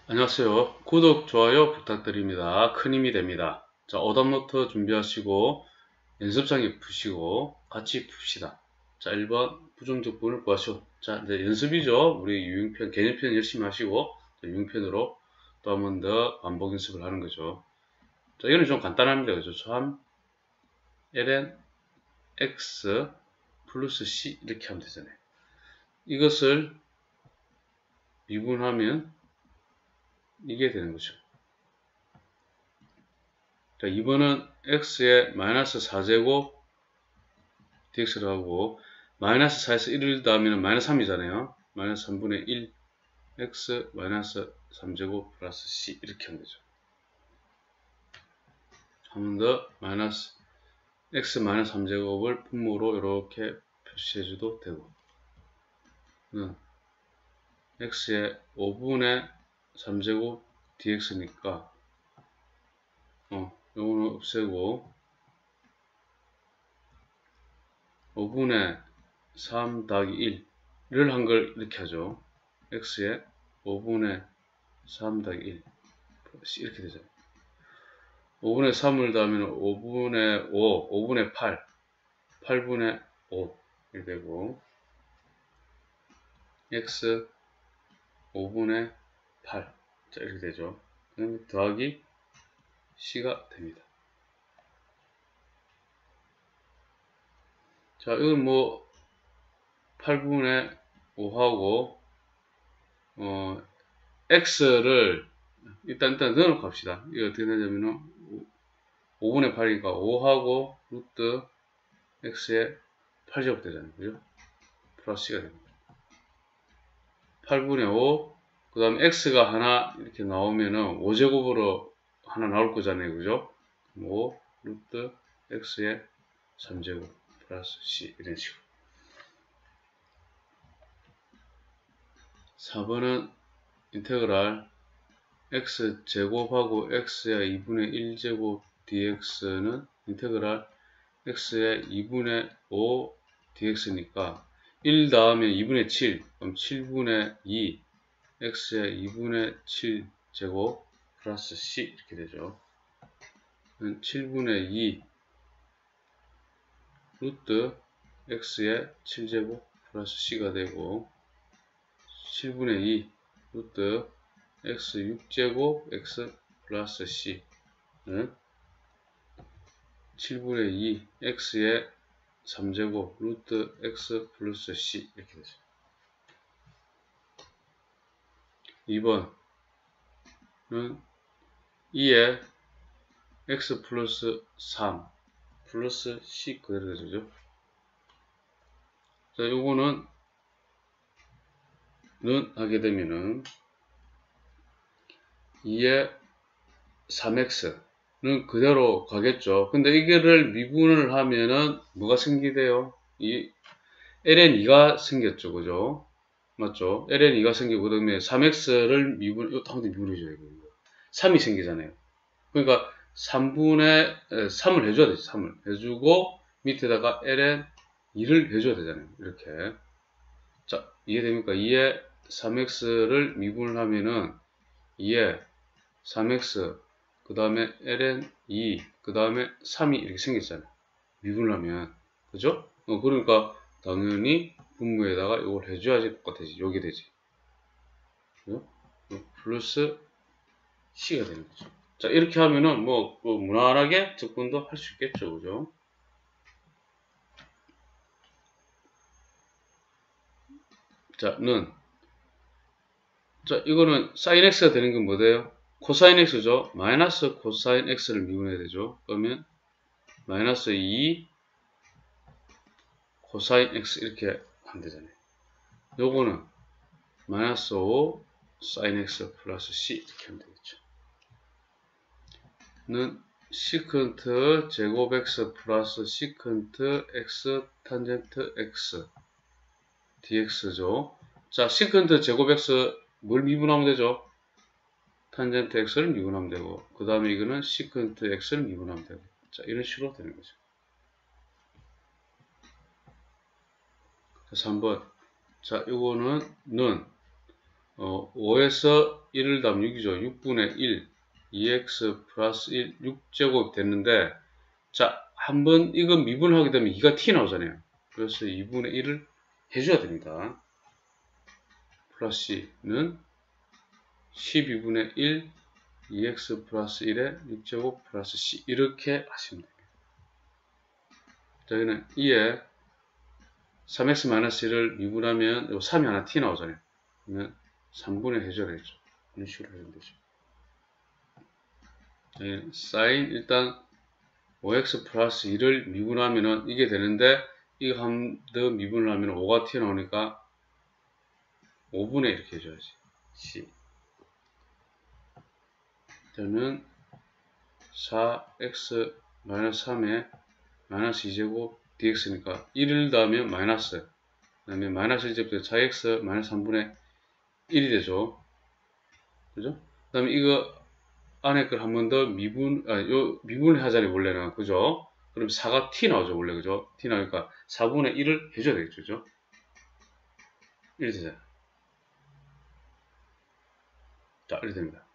안녕하세요. 구독, 좋아요 부탁드립니다. 큰 힘이 됩니다. 자, 오답노트 준비하시고 연습장에 푸시고 같이 풉시다. 자, 1번 부정적분을 구하시오. 자, 이제 연습이죠. 우리 유형편, 개념편 열심히 하시고 유형편으로 또 한 번 더 반복 연습을 하는 거죠. 자, 이거는 좀 간단합니다. 그죠? 참 ln x 플러스 c 이렇게 하면 되잖아요. 이것을 미분하면 이게 되는 거죠. 자, 2번은 x의 마이너스 4제곱 dx를 하고 마이너스 4에서 1을 더하면 마이너스 3이잖아요. 마이너스 3분의 1 x 마이너스 3제곱 플러스 c 이렇게 하면 되죠. 한 번 더 마이너스 x 마이너스 3제곱을 분모로 이렇게 표시해줘도 되고 x의 5분의 3제곱 dx니까 요거는 없애고 5분의 3 더하기 1을 한 걸 이렇게 하죠. x의 5분의 3 더하기 1 이렇게 되죠. 5분의 3을 더하면 5분의 5, 5분의 8, 8분의 5 이렇게 되고 x 5분의 8 자, 이렇게 되죠. 그다음에 더하기 c가 됩니다. 자, 이건 뭐 8분의 5하고 x를 일단 넣어놓고 합시다. 이거 어떻게 되냐면은 5분의 8이니까 5하고 루트 x의 8제곱 되잖아요. 그죠? 플러스 c가 됩니다. 8분의 5, 그 다음에 x가 하나 이렇게 나오면은 5제곱으로 하나 나올 거잖아요. 그죠? 5 루트 x의 3제곱 플러스 c 이런 식으로. 4번은 인테그랄 x제곱하고 x의 2분의 1제곱 dx는 인테그랄 x의 2분의 5 dx니까 1 더하면 2분의 7, 그럼 7분의 2 x의 2분의 7제곱 플러스 c 이렇게 되죠. 7분의 2 루트 x의 7제곱 플러스 c가 되고 7분의 2 루트 x 6제곱 x 플러스 c 는 7분의 2 x의 3제곱 루트 x 플러스 c 이렇게 되죠. 2번은 2에 x 플러스 3 플러스 c 그대로 되죠. 자, 요거는 하게 되면은 2에 3x는 그대로 가겠죠. 근데 이거를 미분을 하면은 뭐가 생기대요? 이 ln2가 생겼죠. 그죠? 맞죠? ln2가 생기고 그다음에 3x를 당연히 미분해줘야 돼요. 3이 생기잖아요. 그러니까 3분의 3을 해줘야 되지. 3을 해주고 밑에다가 ln2를 해줘야 되잖아요. 이렇게. 자, 이해됩니까? 2에 3x를 미분을 하면은 2에 3x 그 다음에 ln2 그 다음에 3이 이렇게 생겼잖아요. 미분을 하면. 그죠? 그러니까 당연히 분모에다가 이걸 해줘야지 똑같아지. 요게 되지. 그죠? 플러스 c가 되는 거죠. 자, 이렇게 하면은 뭐 무난하게 접근도 할 수 있겠죠. 그죠? 자, 자, 이거는 sin x가 되는 건 뭐예요? 코사인 x죠. 마이너스 코사인 x를 미분해야 되죠. 그러면 마이너스 2 코사인 x 이렇게 하면 되잖아요. 요거는 마이너스 5 sin x 플러스 c 이렇게 하면 되겠죠. 는 시컨트 제곱 x 플러스 시컨트 x 탄젠트 x dx죠. 자, 시컨트 제곱 x 뭘 미분하면 되죠? 탄젠트 x를 미분하면 되고, 그 다음에 이거는 시컨트 x를 미분하면 되고. 자, 이런 식으로 되는 거죠. 그래서 한번, 자, 요거는 5에서 1을 더하면 6이죠. 6분의 1, 2x 플러스 1, 6제곱 됐는데, 자, 한번 이거 미분하게 되면 2가 t 나오잖아요. 그래서 2분의 1을 해줘야 됩니다. 플러스 c는 12분의 1, 2x 플러스 1에 6제곱 플러스 c 이렇게 하시면 됩니다. 자, 여기는 2에 3x-1을 미분하면 3이 하나 t 나오잖아요. 그러면 3분의 해줘야 되겠죠. 이런 식으로 하면 되죠. 자, 사인 일단 5x 플러스 2를 미분하면은 이게 되는데 이거 한 더 미분을 하면 5가 튀어나오니까 5분의 이렇게 해줘야지. c 그러면 4x 마이너스 3에 마이너스 2제곱 dx니까 1을 더하면 마이너스 그 다음에 마이너스 1제곱에 4x 마이너스 3분의 1이 되죠. 그죠? 그 다음에 이거 안에 걸 한 번 더 미분을 하자니 원래는 그죠? 그럼 4가 t 나오죠 원래 그죠? t 나오니까 4분의 1을 해줘야 되겠죠 그죠? 1이 되잖아요. 자 이렇게 됩니다.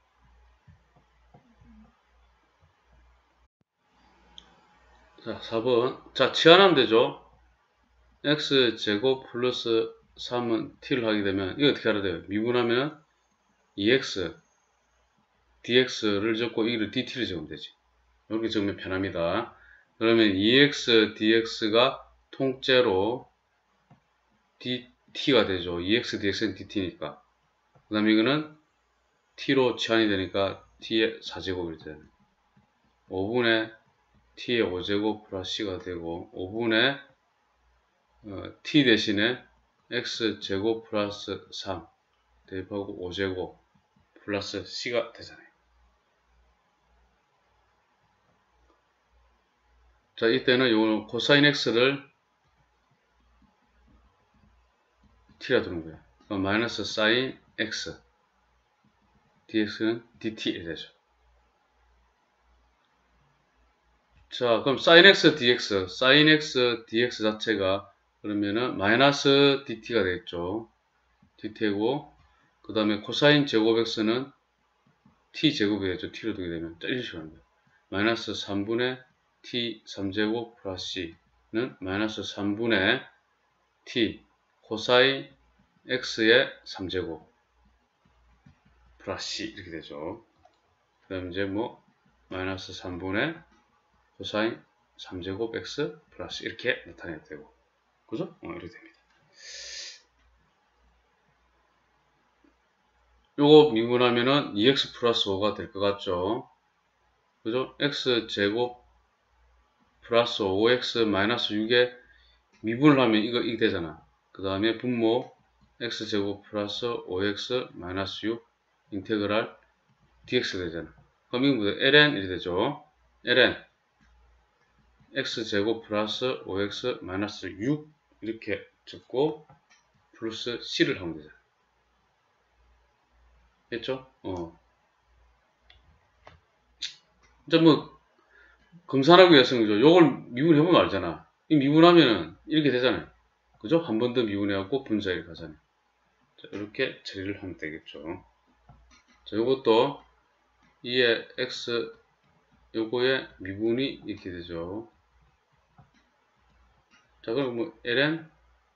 자 4번 자 치환하면 되죠. x제곱 플러스 3은 t를 하게 되면 이거 어떻게 하라 돼요? 미분하면 2x dx를 적고 이를 dt를 적으면 되지. 이렇게 적으면 편합니다. 그러면 2x dx가 통째로 dt가 되죠. 2x dx는 dt니까. 그 다음에 이거는 t로 치환이 되니까 t의 4제곱이 되잖아요. 5분의 t의 5제곱 플러스 c가 되고 5분의 t 대신에 x제곱 플러스 3 대입하고 5제곱 플러스 c가 되잖아요. 자, 이때는 요 코사인 x를 t라 두는 거예요. 그럼 마이너스 사인 x dx는 dt 되죠. 자, 그럼 sin x dx 자체가 그러면은 마이너스 dt가 되겠죠. dt고 그 다음에 코사인 제곱 x는 t 제곱이 되죠. t로 두게 되면 이런 식으로 합니다. 마이너스 3분의 t 3제곱 플러스 c는 마이너스 3분의 t 코사인 x의 3제곱 플러스 c 이렇게 되죠. 그 다음 이제 뭐 마이너스 3분의 코사인 3제곱 x 플러스 이렇게 나타내야 되고 그죠? 이렇게 됩니다. 요거 미분하면은 2x 플러스 5가 될 것 같죠? 그죠? x제곱 플러스 5x 마이너스 6에 미분을 하면 이게 되잖아. 그 다음에 분모 x제곱 플러스 5x 마이너스 6 인테그랄 dx 되잖아. 그럼 이거 뭐야? ln 이렇게 되죠. ln x제곱 플러스 5x 마이너스 6 이렇게 적고 플러스 c를 하면 되잖아. 됐죠? 이제 뭐 검사하기 위해서는 그죠? 요걸 미분해보면 알잖아. 이 미분하면은 이렇게 되잖아요. 그죠? 한 번 더 미분해갖고 분자에 가잖아요. 자, 이렇게 처리를 하면 되겠죠. 자, 요것도 2의 x 요거의 미분이 이렇게 되죠. 자, 그럼 뭐 ln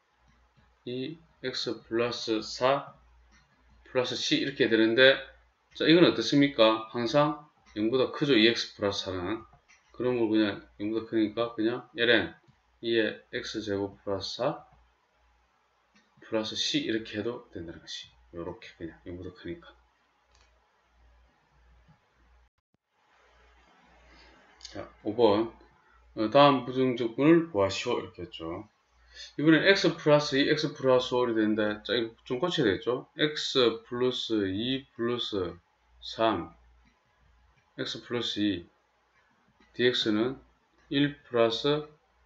2x 플러스 4 플러스 c 이렇게 되는데 자, 이건 어떻습니까? 항상 0보다 크죠. 2x 플러스 4는. 그런 걸 그냥 0보다 크니까 그냥 ln 2의 x제곱 플러스 4 플러스 c 이렇게 해도 된다는 것이. 요렇게 그냥 0보다 크니까. 자, 5번. 다음 부정적분을 구하시오. 이렇게 했죠. 이번엔 x 플러스 2, x 플러스 5이 되는데, 자, 이거 좀 고쳐야 되겠죠? x 플러스 2 플러스 3, x 플러스 2, dx는 1 플러스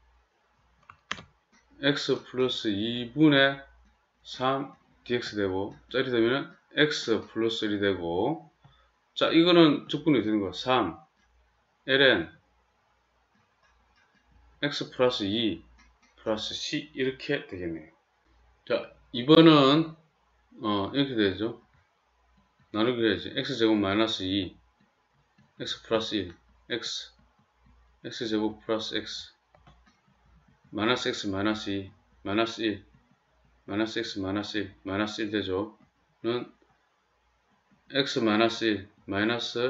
x 플러스 2분의 3 dx 되고, 자, 이렇게 되면 x 플러스 1이 되고, 자, 이거는 적분이 되는 거 3, ln x 플러스 2 플러스 c 이렇게 되겠네요. 자, 2번은 이렇게 되죠. 나누기 해야지. x제곱 마이너스 2, x 플러스 1, x제곱 플러스 x, 마이너스 x 마이너스 2, 마이너스 1, 마이너스 x 마이너스 1, 마이너스 1 되죠. 는 x 마이너스 1, 마이너스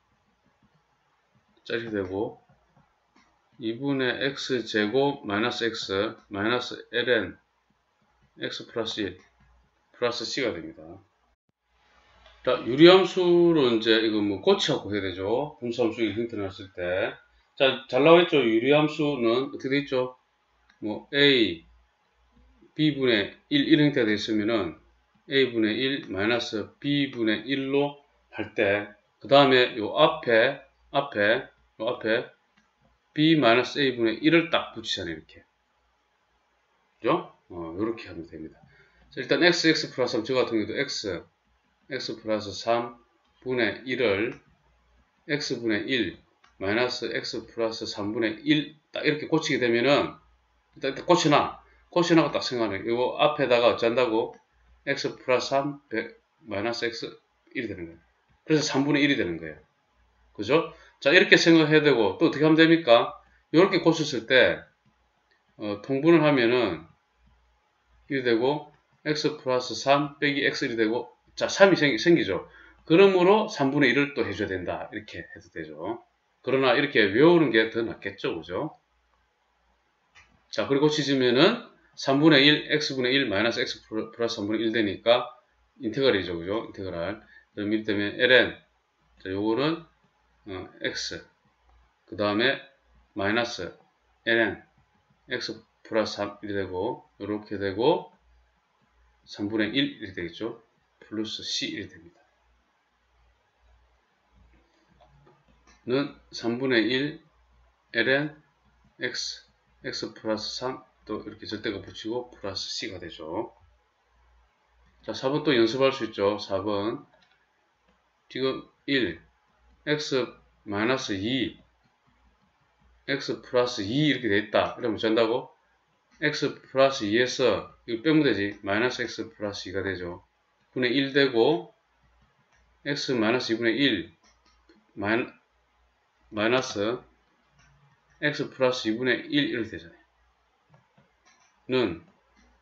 이렇게 되고 2분의 x제곱 마이너스 x, 마이너스 ln x 플러스 1, 플러스 c가 됩니다. 자, 유리함수로 이제 이거 뭐 고치하고 해야 되죠. 분수함수 힌트 났을 때. 자, 잘 나와있죠. 유리함수는 어떻게 돼 있죠? 뭐 a, b분의 1 이런 형태가 되어 있으면은 a분의 1 마이너스 b분의 1로 할 때, 그 다음에 요 앞에 b 마이너스 a분의 1을 딱 붙이잖아요. 이렇게. 그죠? 요렇게 하면 됩니다. 자, 일단 x 플러스 3, 저 같은 경우도 x 플러스 3분의 1을 x분의 1 마이너스 x 플러스 3분의 1 딱 이렇게 고치게 되면은 일단 고쳐놔고 딱 생각하네. 이거 앞에다가 어쩐다고 x 플러스 3 마이너스 x 1이 되는 거예요. 그래서 3분의 1이 되는 거예요. 그죠? 자, 이렇게 생각해야 되고 또 어떻게 하면 됩니까? 이렇게 고쳤을 때 통분을 하면은 1이 되고 x 플러스 3 빼기 x 1이 되고 자, 3이 생기죠. 그러므로 3분의 1을 또 해줘야 된다. 이렇게 해도 되죠. 그러나 이렇게 외우는 게 더 낫겠죠. 그죠? 자, 그리고 고치지면은 3분의 1, x분의 1, 마이너스 x 플러스 3분의 1 되니까 인테그랄이죠. 그죠? 인테그랄. 그럼 이렇게 되면 ln, 자, 요거는 x, 그 다음에 마이너스 ln, x 플러스 3, 1이 되고, 요렇게 되고, 3분의 1, 이렇게 되겠죠. 플러스 c, 1이 됩니다. 는 3분의 1 ln x 플러스 3 또 이렇게 절대가 붙이고 플러스 c가 되죠. 자, 4번 또 연습할 수 있죠. 4번 지금 1 x 마이너스 2 x 플러스 2 이렇게 돼 있다. 이러면 된다고 x 플러스 2에서 이거 빼면 되지. 마이너스 x 플러스 2가 되죠. 분의 1 되고 x 마이너스 2분의 1 마이너스 x 플러스 2분의 1 이렇게 되잖아요. 는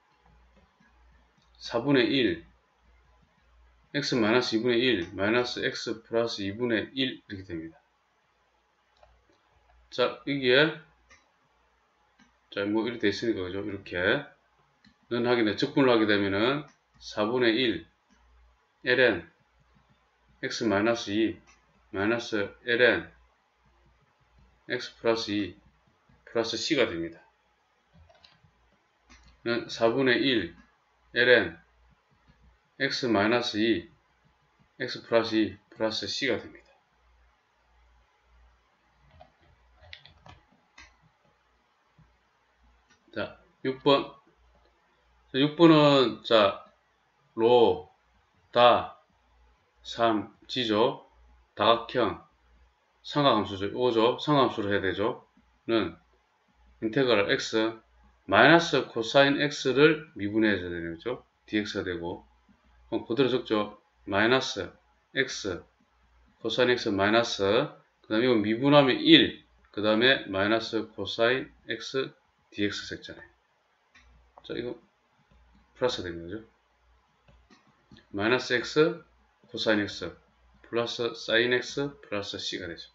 4분의 1 x 마이너스 2분의 1 마이너스 x 플러스 2분의 1 이렇게 됩니다. 자, 이게 자, 뭐 이렇게 돼 있으니까 그죠? 이렇게 는 하게 되 적분을 하게 되면은 4분의 1 ln x 마이너스 2 마이너스 ln x 플러스 2 플러스 c가 됩니다. 는 4분의 1 ln x 마이너스 2 x 플러스 2 플러스 c가 됩니다. 자, 6번. 자, 6번은 자, 로, 다, 3, 지죠. 다각형, 삼각함수죠. 이거죠. 삼각함수로 해야 되죠. 는 인테그랄 x 마이너스 코사인 x를 미분해줘야 되는 거죠. dx가 되고 그럼 그대로 적죠. 마이너스 x 코사인 x 마이너스 그 다음에 이거 미분하면 1 그 다음에 마이너스 코사인 x dx 썼잖아요. 자, 이거 플러스 되는 거죠. 마이너스 x 코사인 x 플러스 사인 x 플러스 c가 되죠.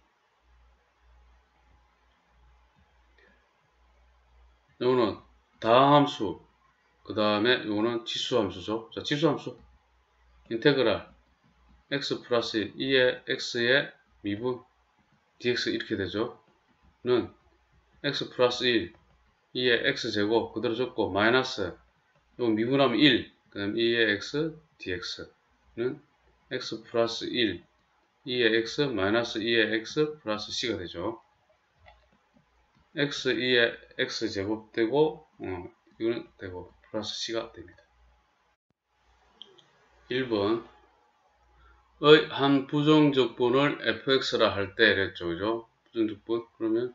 이거는 다함수 그 다음에 이거는 지수함수죠. 자, 지수함수 인테그랄 x 플러스 1 2의 x의 미분 dx 이렇게 되죠. 는 x 플러스 1 2의 x제곱 그대로 적고 마이너스 이거 미분하면 1 그 다음 2의 x dx는 x 플러스 1 2의 x 마이너스 2의 x 플러스 c가 되죠. x 2의 x제곱 되고 이거는 되고 플러스 c가 됩니다. 1번 의 한 부정적분을 fx라 할 때 이랬죠. 그죠? 부정적분 그러면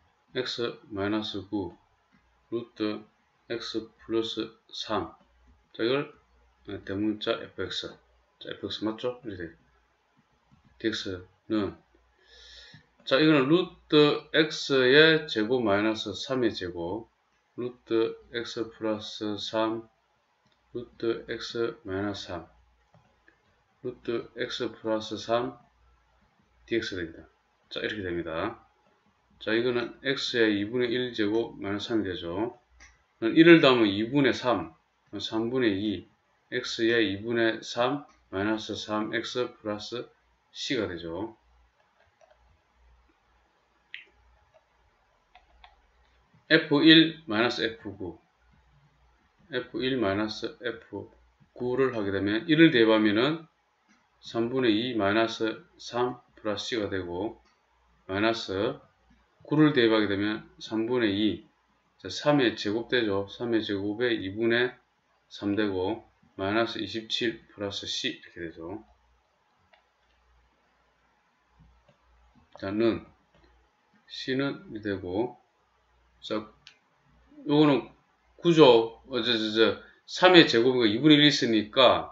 x 마이너스 9 루트 x 플러스 3 자, 이걸 대문자 fx. 자, fx 맞죠? 이렇게 dx는 자, 이거는 루트 x의 제곱 마이너스 3의 제곱 루트 x 플러스 3 루트 x 마이너스 3 루트 x 플러스 3 dx 됩니다. 자, 이렇게 됩니다. 자, 이거는 x의 2분의 1 제곱 마이너스 3이 되죠. 1을 담으면 2분의 3, 3분의 2, x의 2분의 3 마이너스 3x 플러스 c가 되죠. f1 마이너스 f9 f1 마이너스 f9를 하게 되면 1을 대입하면은 3분의 2 마이너스 3 플러스 c가 되고 마이너스 9를 대입하게 되면 3분의 2 자, 3의 제곱 되죠. 3의 제곱에 2분의 3 되고 마이너스 27 플러스 c 이렇게 되죠. 자, 는 c는 이렇게 되고 자, 요거는 구조 3의 제곱이가 2분의 1 있으니까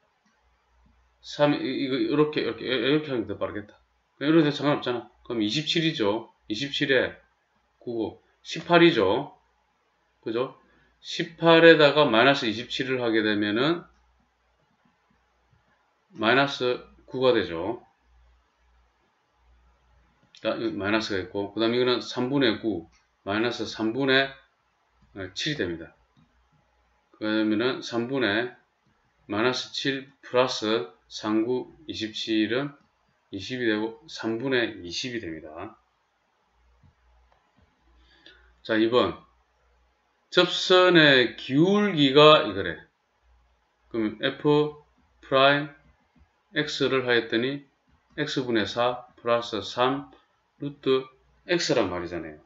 3 이거 이렇게 하는 게 더 빠르겠다. 이렇게 해도 상관없잖아. 그럼 27이죠. 27에 9, 18이죠. 그죠? 18에다가 마이너스 27을 하게 되면은 마이너스 9가 되죠. 마이너스가 있고, 그 다음에 이거는 3분의 9, 마이너스 3분의 7이 됩니다. 그러면은 3분의 마이너스 7 플러스 39, 27은 20이 되고 3분의 20이 됩니다. 자, 2번. 접선의 기울기가 이거래. 그러면 f 프라임 x를 하였더니 x분의 4 플러스 3 루트 x란 말이잖아요.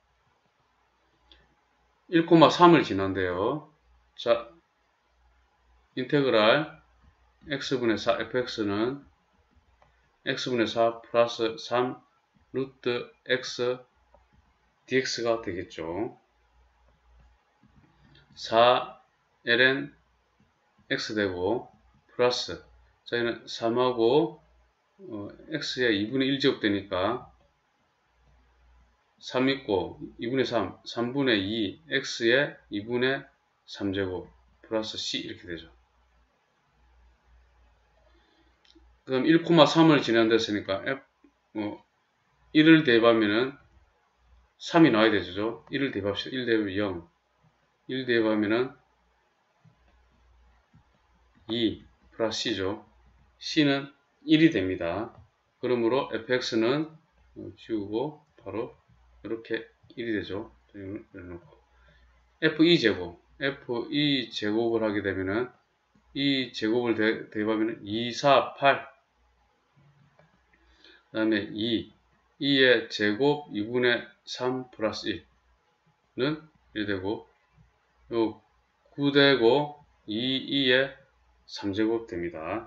1,3을 지난데요. 자, 인테그랄 x분의 4 fx는 x분의 4 플러스 3 루트 x dx가 되겠죠. 4ln x 되고 플러스 자, 여기는 3하고 x의 2분의 1 제곱 되니까 3 있고 2분의 3, 3분의 2 x의 2분의 3제곱 플러스 c 이렇게 되죠. 그럼 1,3을 지난댔으니까 1을 대입하면은 3이 나와야 되죠. 1을 대입합시다. 1 대입 0. 1 대입하면은 2 플러스 c죠. c는 1이 됩니다. 그러므로 fx는 지우고 바로 이렇게 1이 되죠. f2제곱 f2제곱을 하게 되면은 이 제곱을 대입하면은 2, 4, 8 그 다음에 2의 제곱 2분의 3 플러스 1는 1 되고 요 9 되고 2의 3제곱 됩니다.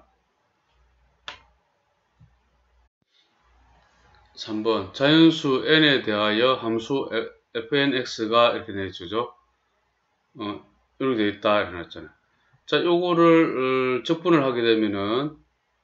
3번 자연수 n에 대하여 함수 fnx가 이렇게 내주죠. 이렇게 되어 있다 이렇게 나왔잖아요. 자, 요거를 적분을 하게 되면은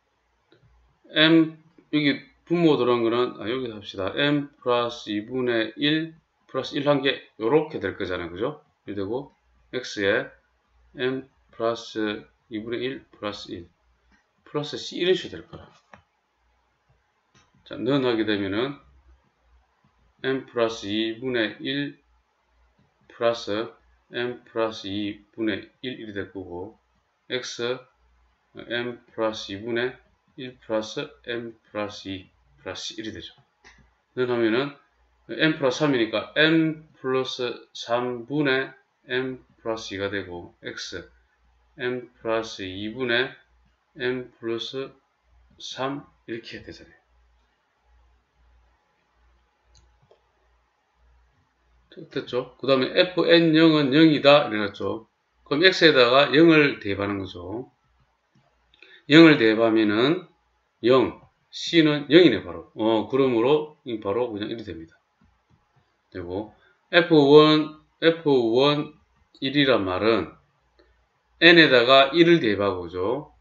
m 여기 분모 들어간 거는 여기서 합시다. m 플러스 2분의 1 플러스 1 한 개 요렇게 될 거잖아요. 그죠? 이렇게 되고 x에 m 플러스 2분의 1 플러스 1 플러스 c 이런 식으로 될 거라. 자, 는 하게 되면은 m 플러스 2분의 1 플러스 m 플러스 2분의 1이 될 거고 x m 플러스 2분의 1 플러스 m 플러스 2 플러스 1이 되죠. 는 하면은 m 플러스 3이니까 m 플러스 3분의 m 플러스 2가 되고 x m 플러스 2분의 m 플러스 3 이렇게 해야 되잖아요. 됐죠? 그 다음에 fn0은 0이다 이래놨죠. 그럼 x에다가 0을 대입하는 거죠. 0을 대입하면은 0, c는 0이네 바로. 그러므로 바로 그냥 1이 됩니다. 되고 f1 1이란 말은 n에다가 1을 대입하고, 그죠?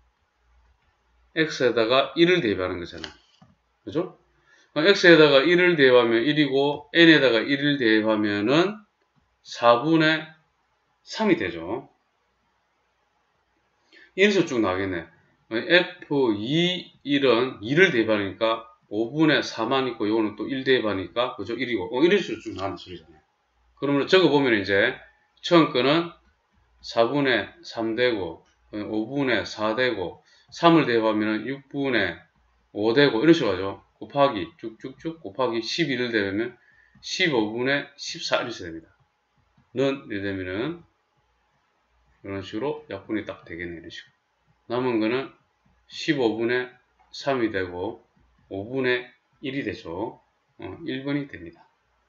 x에다가 1을 대입하는 거잖아. 그죠? x에다가 1을 대입하면 1이고, n에다가 1을 대입하면은 4분의 3이 되죠. 이래서 쭉 나가겠네. f2, 1은 2를 대입하니까 5분의 4만 있고, 요거는 또 1 대입하니까, 그죠? 1이고, 이래서 쭉 나가는 소리잖아요. 그러면 적어보면 이제, 처음 거는 4분의 3 되고, 5분의 4 되고, 3을 대입하면 6분의 5 되고, 이런 식으로 하죠. 곱하기, 쭉쭉쭉 곱하기 12를 대입하면 15분의 14 이렇게 됩니다. 는, 이렇게 되면은, 이런 식으로 약분이 딱 되겠네, 이런 식으로. 남은 거는 15분의 3이 되고, 5분의 1이 되죠. 1번이 됩니다.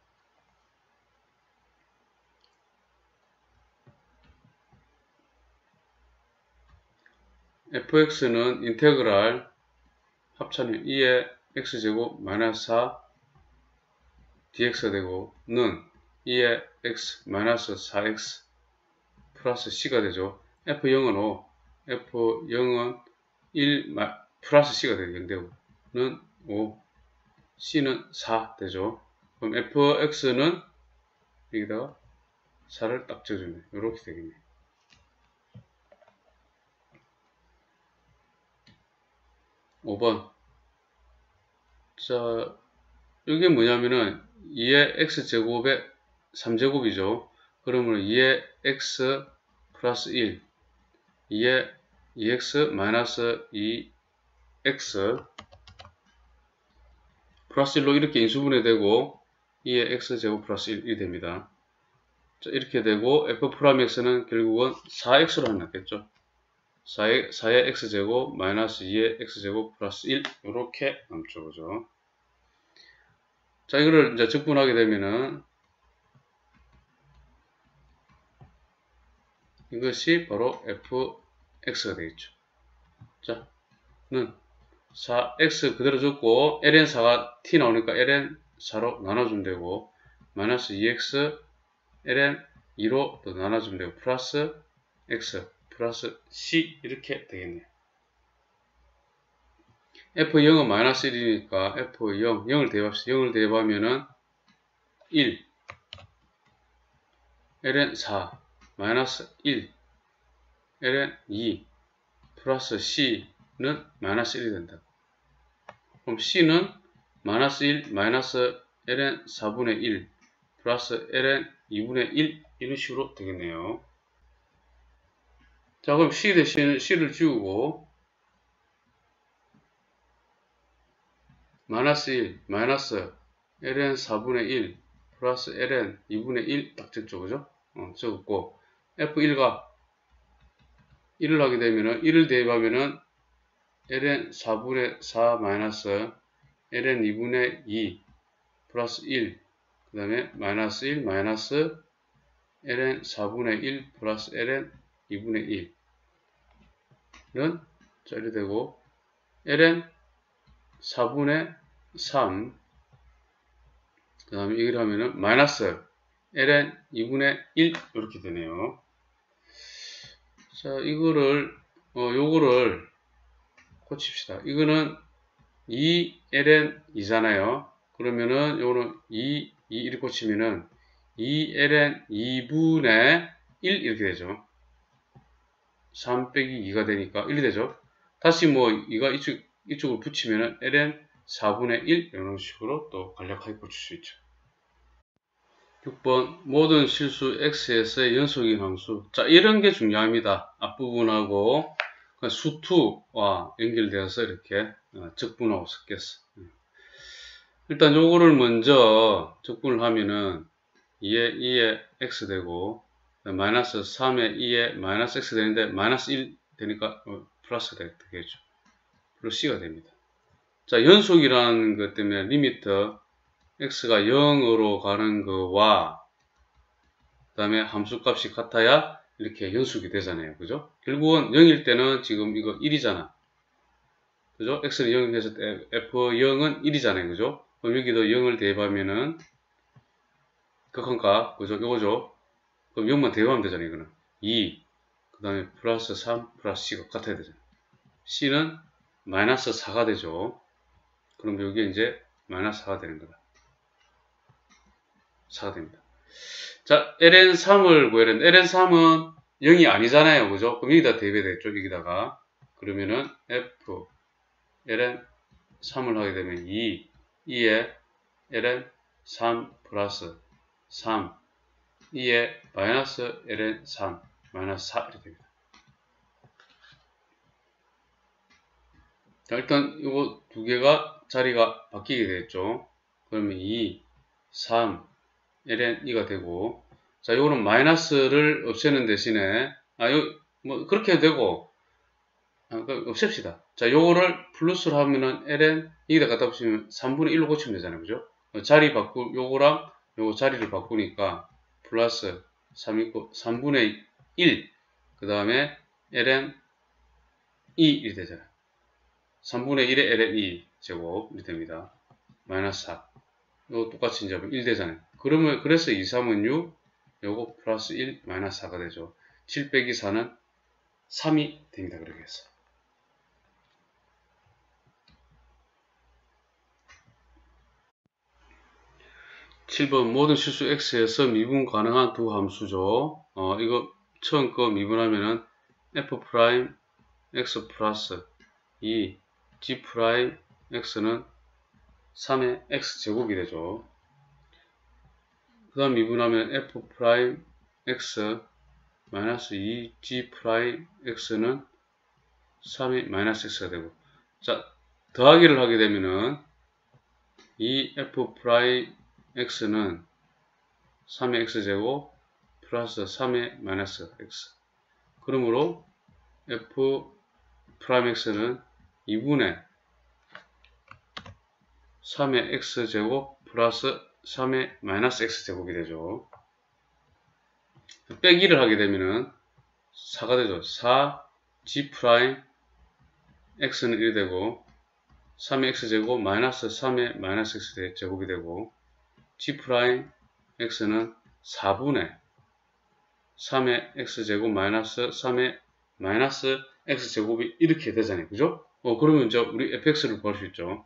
fx는 인테그랄 합차는 2의 x제곱 마이너스 4 dx가 되고, 는 2의 x 마이너스 4x 플러스 c가 되죠. f0은 5, f0은 1 플러스 c가 되고, 는 5, c는 4 되죠. 그럼 fx는 여기다가 4를 딱 적어주면 이렇게 되겠네요. 5번. 자, 이게 뭐냐면은 2의 x제곱의 3제곱이죠. 그러면 2의 x 플러스 1, 2의 2x 마이너스 2x 플러스 1로 이렇게 인수분해 되고 2의 x제곱 플러스 1이 됩니다. 자, 이렇게 되고 f 프라임 x는 결국은 4x로 나겠죠. 4의 x제곱 마이너스 2의 x제곱 플러스 1 이렇게 남죠. 그죠? 자, 이거를 이제 적분하게 되면은 이것이 바로 fx가 되겠죠. 자, 는 4x 그대로 적고 ln4가 t 나오니까 ln4로 나눠주면 되고 마이너스 2x ln2로 또 나눠주면 되고 플러스 x 플러스 c 이렇게 되겠네요. f0은 마이너스 1이니까 f0, 0을 대입합시다. 0을 대입하면은 1 ln4 마이너스 1 ln2 플러스 c는 마이너스 1이 된다. 그럼 c는 마이너스 1 마이너스 ln 4분의 1 플러스 ln 2분의 1 이런 식으로 되겠네요. 자, 그럼 c 대신 c를 지우고 마이너스 1 마이너스 ln 4분의 1 플러스 ln 2분의 1 딱 적죠. 그죠? 적었고 f1과 1을 하게 되면은 1을 대입하면은 ln 4분의 4 마이너스 ln 2분의 2 플러스 1 그 다음에 마이너스 1 마이너스 ln 4분의 1 플러스 ln 2분의 1은 자 이렇게 되고 ln 4분의 3 그 다음에 이걸 하면은 마이너스 ln 2분의 1 이렇게 되네요. 자 이거를 요거를 고칩시다. 이거는 2ln 2잖아요. 그러면은 요거는 2 이렇게 고치면은 2ln 2분의 1 이렇게 되죠. 3 빼기 2가 되니까 1이 되죠. 다시 뭐 2가 이쪽으로 붙이면은 ln 4분의 1 이런 식으로 또 간략하게 고칠 수 있죠. 6번 모든 실수 x에서의 연속인 함수. 자 이런 게 중요합니다. 앞부분하고 수2와 연결되어서 이렇게 적분하고 섞였어. 일단 요거를 먼저 적분을 하면은 2에 x 되고 마이너스 3에 2에 마이너스 x 되는데 마이너스 1 되니까 플러스가 되겠죠. 플러스 c가 됩니다. 자 연속이라는 것 때문에 리미트 x가 0으로 가는 거와 그 다음에 함수값이 같아야 이렇게 연속이 되잖아요. 그죠? 결국은 0일 때는 지금 이거 1이잖아. 그죠? x는 0이 돼서 f0은 1이잖아요. 그죠? 그럼 여기도 0을 대입하면은 극한값, 그죠? 요거죠? 그럼 0만 대입하면 되잖아요. 이거는 2, 그 그 다음에 플러스 3 플러스 C가 같아야 되잖아요. C는 마이너스 4가 되죠. 그럼 여기에 이제 마이너스 4가 되는 거다. 4가 됩니다. 자, ln3을 구해야 되는데, ln3은 0이 아니잖아요. 그죠? 그럼 여기다 대입해야 되겠죠? 여기다가. 그러면은, f, ln3을 하게 되면 2에 ln3 플러스 3, 2에 마이너스 ln3, 마이너스 4 이렇게 됩니다. 자, 일단 이거 두 개가 자리가 바뀌게 되겠죠. 그러면 2, 3, ln 2가 되고, 자, 요거는 마이너스를 없애는 대신에, 뭐, 그렇게 해도 되고, 없앱시다. 자, 요거를 플러스로 하면은 ln, 여기다 갖다 붙이면 3분의 1로 고치면 되잖아요. 그죠? 요거랑 요거 자리를 바꾸니까, 플러스 3 있고, 3분의 1, 그 다음에 ln 2 이렇게 되잖아요. 3분의 1에 ln 2 제곱, 이렇게 됩니다. 마이너스 4. 요거 똑같이 이제 1 되잖아요. 그래서 2, 3은 6, 요거 플러스 1, 마이너스 4가 되죠. 7 빼기 4는 3이 됩니다. 그렇게 해서. (7번) 모든 실수 x에서 미분 가능한 두 함수죠. 이거 처음 거 미분하면은 f' x 플러스 2 g' x는 3의 x제곱이 되죠. 그 다음 미분하면 f' x 마이너스 2g' x는 3의 마이너스 x가 되고, 자, 더하기를 하게 되면은 이 f' x는 3의 x제곱 플러스 3의 마이너스 x. 그러므로 f' x는 2분의 3의 x제곱 플러스 3의 마이너스 x제곱이 되죠. 빼기를 하게 되면은 4가 되죠. 4g' x는 1이 되고 3의 x제곱 마이너스 3의 마이너스 x제곱이 되고 g' x는 4분의 3의 x제곱 마이너스 3의 마이너스 x제곱이 이렇게 되잖아요. 그죠? 그러면 이제 우리 fx를 구할 수 있죠.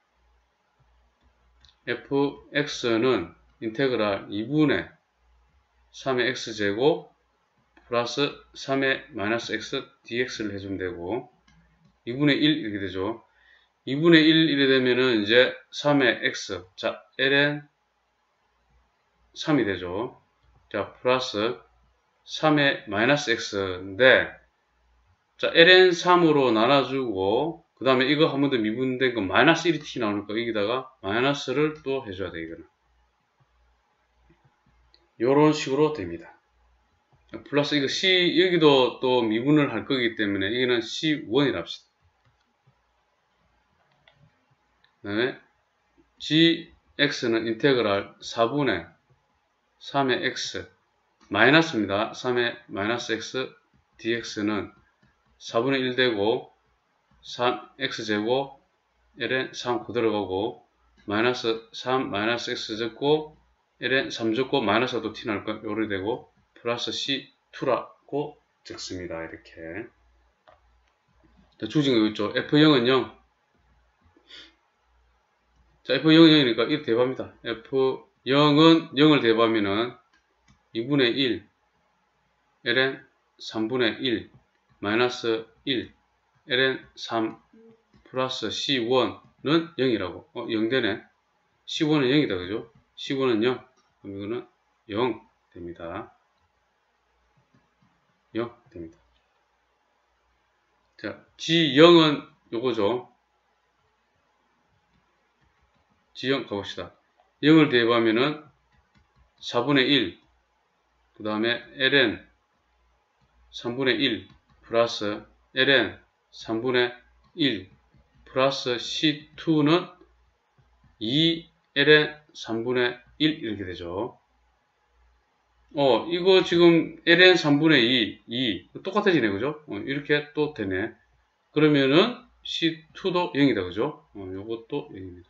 fx는 인테그랄 2분의 3의 x제곱 플러스 3의 마이너스 x dx를 해주면 되고 2분의 1 이렇게 되죠. 2분의 1 이래 되면은 이제 3의 x, 자, ln 3이 되죠. 자, 플러스 3의 마이너스 x인데, 자, ln 3으로 나눠주고, 그 다음에 이거 한 번 더 미분된 거 마이너스 1이 t 나오니까 여기다가 마이너스를 또 해줘야 돼, 이거는. 요런 식으로 됩니다. 플러스 이거 C, 여기도 또 미분을 할 거기 때문에 이거는 C1이라 합시다. 그 다음에 gx는 인테그랄 4분의 3의 x 마이너스입니다. 3의 마이너스 x dx는 4분의 1 되고 3x제곱 ln 3 그대로 가고 마이너스 3 마이너스 x 적고 ln 3 적고 마이너스가 또 t 나올 거 요리 되고 플러스 c2라고 적습니다. 이렇게. 주어진 거 있죠. f0은 0. 자, f0은 0이니까 이렇게 대입합니다. f0은 0을 대입하면은 2분의 1 ln 3분의 1 마이너스 1 ln 3 플러스 c1는 0이라고. 0 되네. c1은 0이다. 그죠? c1은 0. 그럼 이거는 0 됩니다. 0 됩니다. 자, g0은 요거죠. g0 가봅시다. 0을 대입하면은 4분의 1, 그 다음에 ln 3분의 1 플러스 ln 3분의 1 플러스 c2는 2 ln 3분의 1 이렇게 되죠. 이거 지금 ln 3분의 2 똑같아지네. 그죠? 이렇게 또 되네. 그러면은 c2도 0이다. 그죠? 요것도 0입니다.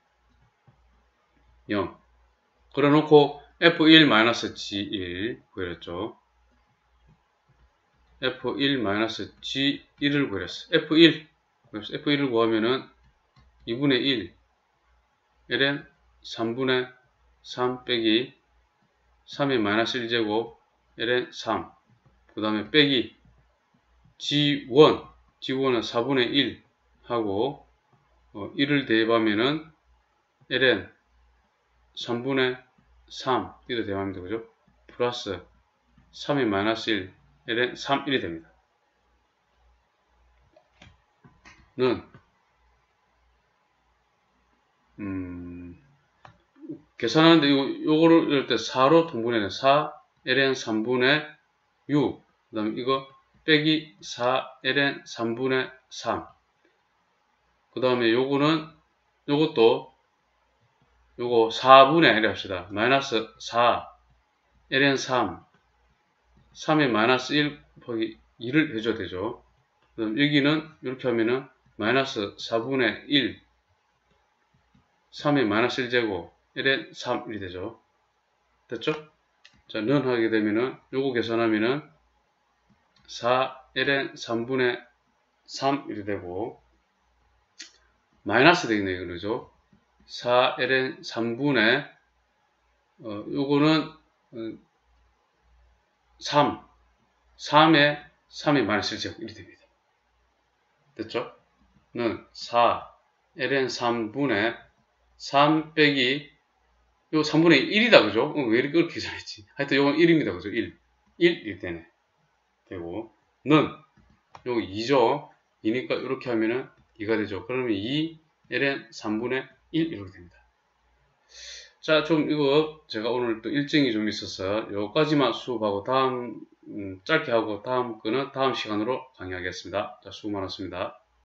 0. 그래 놓고 f1-g1 구했죠. F1 마이너스 G1을 구했어. F1. 그래서 F1을 구하면은 2분의 1 ln 3분의 3 빼기 3의 마이너스 1제곱 ln 3. 그 다음에 빼기 G1. G1은 4분의 1 하고 1을 대입하면은 ln 3분의 3 이렇게 대입하면 되죠. 플러스 3의 마이너스 1 ln 3, 1이 됩니다. 는 계산하는데 요거를 이럴 때 4로 통분해야 돼. 4 ln 3분의 6. 그 다음에 이거 빼기 4 ln 3분의 3. 그 다음에 요거는 요것도 요거 4분의 이렇게 합시다. 마이너스 4 ln 3 3의 마이너스 1 곱하기 2를 해줘야 되죠. 그 다음 여기는 이렇게 하면은 마이너스 4분의 1 3의 마이너스 1제곱 ln 3, 1이 되죠. 됐죠? 자, 는 하게 되면은 요거 계산하면은 4 ln 3분의 3 이렇게 되고 마이너스 되겠네요. 그러죠? 4 ln 3분의 요거는 3의 마이너스 1제곱 이렇게 됩니다. 됐죠? 는 4 ln 3분의 3 빼기 요 3분의 1이다 그죠? 왜 이렇게 계산했지? 하여튼 요건 1입니다 그죠? 1 이렇게 되네. 되고 는 요거 2죠? 2니까 이렇게 하면은 2가 되죠. 그러면 2 ln 3분의 1 이렇게 됩니다. 자, 좀 이거 제가 오늘 또 일정이 좀 있어서 요까지만 수업하고 다음 짧게 하고 다음 거는 다음 시간으로 강의하겠습니다. 자, 수고 많았습니다.